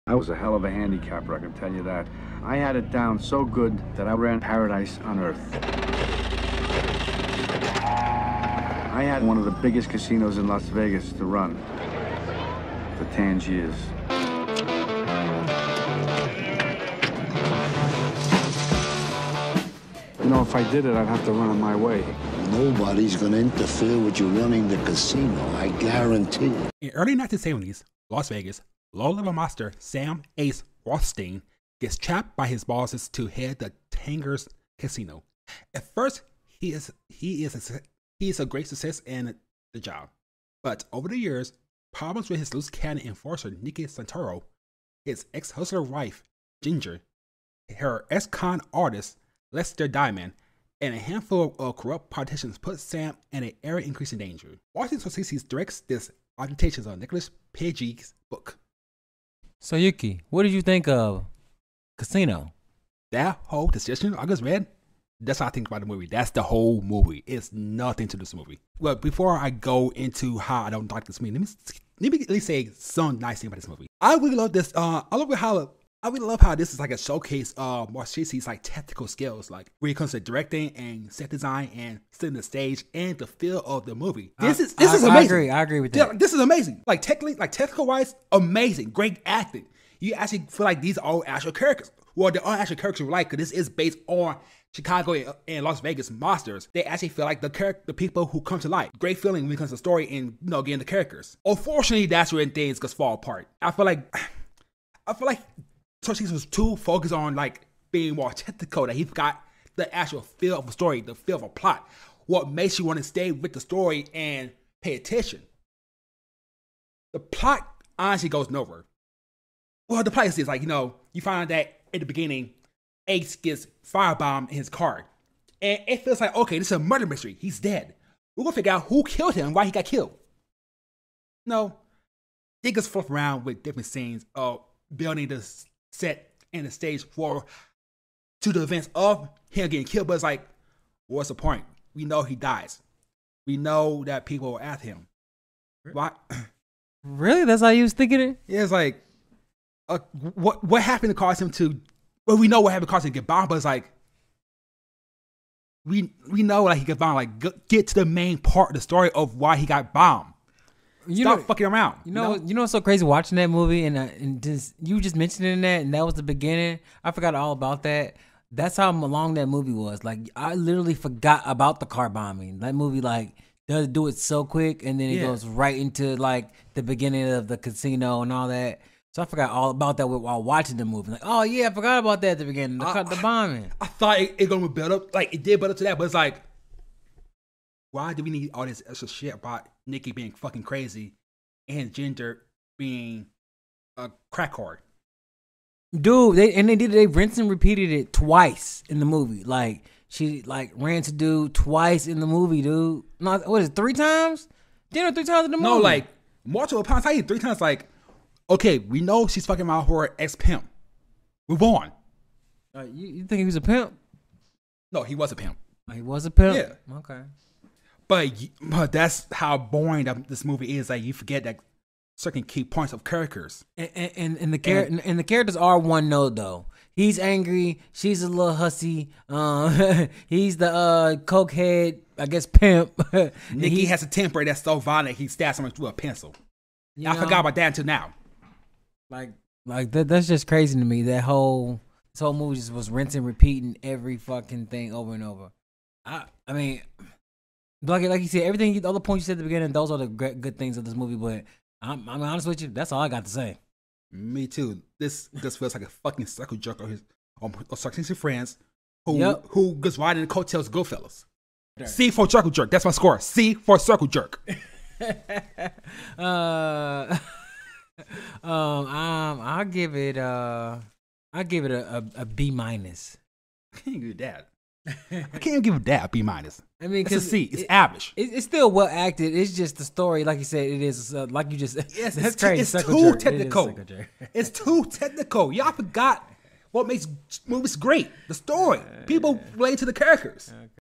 I was a hell of a handicapper, I can tell you that. I had it down so good that I ran paradise on earth. I had one of the biggest casinos in Las Vegas to run for 10 years. You know, if I did it, I'd have to run it my way. Nobody's gonna interfere with you running the casino, I guarantee you. In early 1970s, Las Vegas, low-level mobster Sam Ace Rothstein gets trapped by his bosses to head the Tanger's Casino. At first, he is a great success in the job, but over the years, problems with his loose cannon enforcer Nikki Santoro, his ex-hustler wife Ginger, her ex-con artist Lester Diamond, and a handful of corrupt politicians put Sam in an ever-increasing danger. Washington Scorsese directs this adaptation of Nicholas Pileggi's book. So Yuki, what did you think of Casino? That whole decision I just read, that's how I think about the movie. That's the whole movie. It's nothing to this movie. Well, before I go into how I don't like this movie, let me at least say some nice thing about this movie. I really love this. I really love how this is like a showcase of Scorsese's like technical skills, like when it comes to directing and set design and setting the stage and the feel of the movie. This is amazing. I agree with that. This is amazing. Like technical wise, amazing. Great acting. You actually feel like these are all actual characters. Well, the actual characters we like, because this is based on Chicago and Las Vegas monsters. They actually feel like the people who come to life. Great feeling when it comes to the story and getting the characters. Unfortunately, that's when things just fall apart. I feel like Scorsese was too focused on like being more technical that he forgot the actual feel of a story, the feel of a plot. What makes you want to stay with the story and pay attention. The plot honestly goes nowhere. Well, the plot is this, like, you find out that at the beginning, Ace gets firebombed in his car. And it feels like, okay, this is a murder mystery. He's dead. We're going to figure out who killed him and why he got killed. No. They just flip around with different scenes of building this set and the stage to the events of him getting killed, but it's like, what's the point? We know he dies. We know that people are after him. Why? Really? That's how you was thinking it? Yeah, it's like, what happened to cause him to? Well, we know what happened to cause him to get bombed, but it's like, we know like he got bombed. Like, get to the main part of the story of why he got bombed. Stop fucking around. You know what's so crazy watching that movie and just you just mentioning that, and that was the beginning. I forgot all about that. That's how long that movie was. Like, I literally forgot about the car bombing. That movie like does do it so quick, and then it goes right into like the beginning of the casino and all that. So I forgot all about that while watching the movie. Like, oh yeah, I forgot about that at the beginning. The bombing. I thought it gonna build up, like it did build up to that, but it's like, why do we need all this extra shit about Nikki being fucking crazy and Ginger being a crack whore? Dude, they rinsed and repeated it twice in the movie. Like, she like ran to dude twice in the movie, dude. No, what is it, 3 times? Dinner 3 times in the movie? No, like multiple times. I 3 times. Like, okay, we know she's fucking my her ex-pimp. Move on. You think he was a pimp? No, he was a pimp. Oh, he was a pimp? Yeah. Okay. But that's how boring this movie is. Like, you forget that certain key points of characters. And the characters are one note though. He's angry. She's a little hussy. He's the cokehead, I guess, pimp. Nikki has a temper that's so violent he stabs someone with a pencil. I forgot about that until now. Like that's just crazy to me. This whole movie just was rinsing, repeating every fucking thing over and over. I mean, like you said, everything, all the points you said at the beginning, those are the good things of this movie. But I'm honest with you, that's all I got to say. Me too. This just feels like a fucking circle jerk of his Scorsese friends who goes riding the coattails of Goodfellas. C for circle jerk. That's my score. C for circle jerk. I'll give it a B minus. I can't give that. I can't give that a B minus. I mean, it's a C. It's average. It's still well acted. It's just the story, like you said, it is like you just. Yes, that's crazy. It's too technical. It's too technical. Y'all forgot what makes movies great. The story. People relate to the characters.